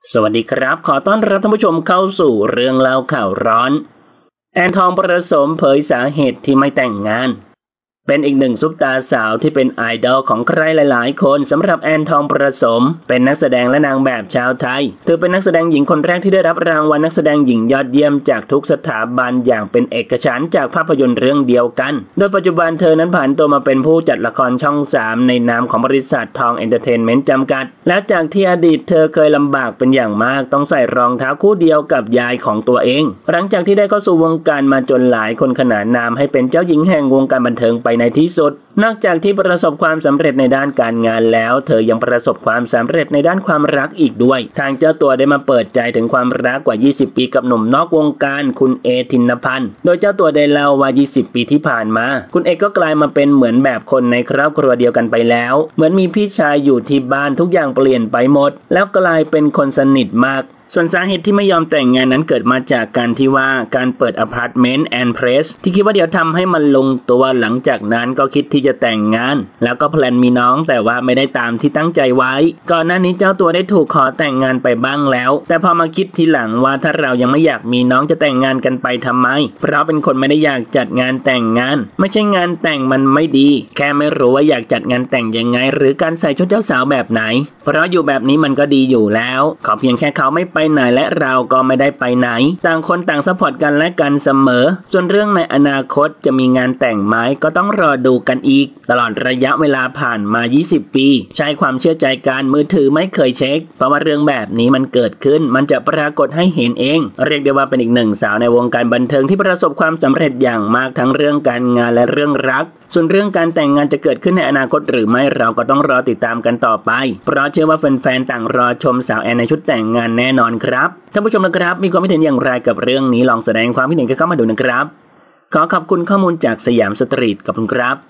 สวัสดีครับขอต้อนรับท่านผู้ชมเข้าสู่เรื่องเล่าข่าวร้อนแอนทองประสมเผยสาเหตุที่ไม่แต่งงานเป็นอีกหนึ่งซุปตาสาวที่เป็นไอดอลของใครหลายๆคนสำหรับแอนทองประสมเป็นนักแสดงและนางแบบชาวไทยเธอเป็นนักแสดงหญิงคนแรกที่ได้รับรางวัลนักแสดงหญิงยอดเยี่ยมจากทุกสถาบันอย่างเป็นเอกฉันท์จากภาพยนตร์เรื่องเดียวกันโดยปัจจุบันเธอนั้นผ่านตัวมาเป็นผู้จัดละครช่อง 3ในนามของบริษัททองเอนเตอร์เทนเมนต์จำกัดและจากที่อดีตเธอเคยลำบากเป็นอย่างมากต้องใส่รองเท้าคู่เดียวกับยายของตัวเองหลังจากที่ได้เข้าสู่วงการมาจนหลายคนขนานนามให้เป็นเจ้าหญิงแห่งวงการบันเทิงไปในที่สุดนอกจากที่ประสบความสำเร็จในด้านการงานแล้วเธอยังประสบความสำเร็จในด้านความรักอีกด้วยทางเจ้าตัวได้มาเปิดใจถึงความรักกว่า20ปีกับหนุ่มนอกวงการคุณเอธินพันธ์โดยเจ้าตัวได้เล่าว่า20ปีที่ผ่านมาคุณเอก็กลายมาเป็นเหมือนแบบคนในครอบครัวเดียวกันไปแล้วเหมือนมีพี่ชายอยู่ที่บ้านทุกอย่างเปลี่ยนไปหมดแล้วกลายเป็นคนสนิทมากส่วนสาเหตุที่ไม่ยอมแต่งงานนั้นเกิดมาจากการที่ว่าการเปิดอพาร์ตเมนต์แอนด์เพรสที่คิดว่าเดี๋ยวทำให้มันลงตัวหลังจากนั้นก็คิดที่จะแต่งงานแล้วก็แพลนมีน้องแต่ว่าไม่ได้ตามที่ตั้งใจไว้ก่อนหน้านี้เจ้าตัวได้ถูกขอแต่งงานไปบ้างแล้วแต่พอมาคิดทีหลังว่าถ้าเรายังไม่อยากมีน้องจะแต่งงานกันไปทำไมเพราะเป็นคนไม่ได้อยากจัดงานแต่งงานไม่ใช่งานแต่งมันไม่ดีแค่ไม่รู้ว่าอยากจัดงานแต่งยังไงหรือการใส่ชุดเจ้าสาวแบบไหนเพราะอยู่แบบนี้มันก็ดีอยู่แล้วขอเพียงแค่เขาไม่ไปไหนและเราก็ไม่ได้ไปไหนต่างคนต่างซัพพอร์ตกันและกันเสมอส่วนเรื่องในอนาคตจะมีงานแต่งไหมก็ต้องรอดูกันอีกตลอดระยะเวลาผ่านมา20ปีใช้ความเชื่อใจกันมือถือไม่เคยเช็คเพราะว่าเรื่องแบบนี้มันเกิดขึ้นมันจะปรากฏให้เห็นเองเรียกได้ว่าเป็นอีกหนึ่งสาวในวงการบันเทิงที่ประสบความสำเร็จอย่างมากทั้งเรื่องการงานและเรื่องรักส่วนเรื่องการแต่งงานจะเกิดขึ้นในอนาคตหรือไม่เราก็ต้องรอติดตามกันต่อไปเพราะเชื่อว่าแฟนๆต่างรอชมสาวแอนในชุดแต่งงานแน่นอนครับท่านผู้ชมนะครับมีความคิดเห็นอย่างไรกับเรื่องนี้ลองแสดงความคิดเห็นกันเข้ามาดูนะครับขอขอบคุณข้อมูลจากสยามสตรีทขอบคุณครับ